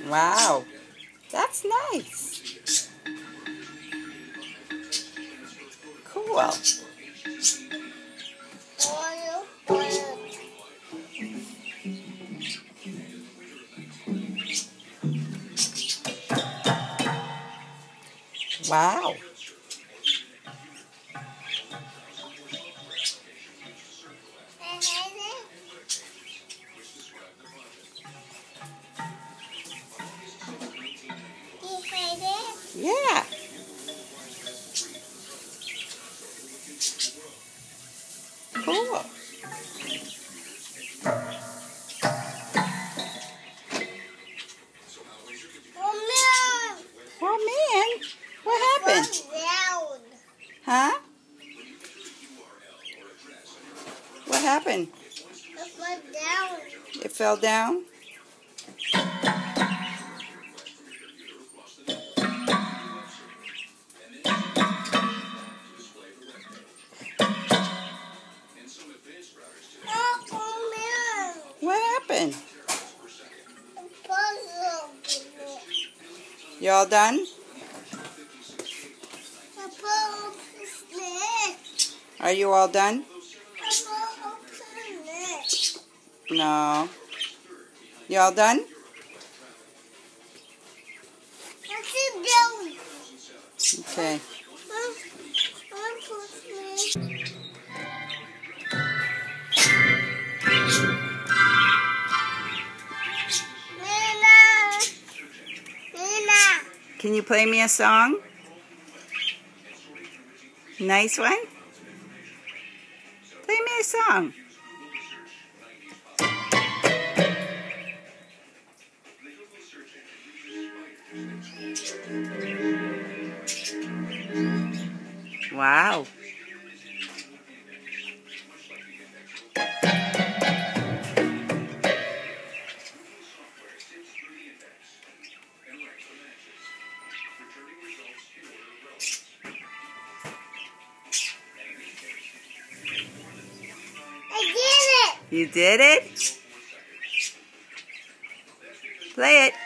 Wow, that's nice. Cool. Wow. Yeah. Cool. Oh man, what happened? Huh? What happened? It fell down? What happened? You all done? Are you all done? No. You all done? Okay. Can you play me a song? Nice one? Play me a song. Wow. You did it? Play it.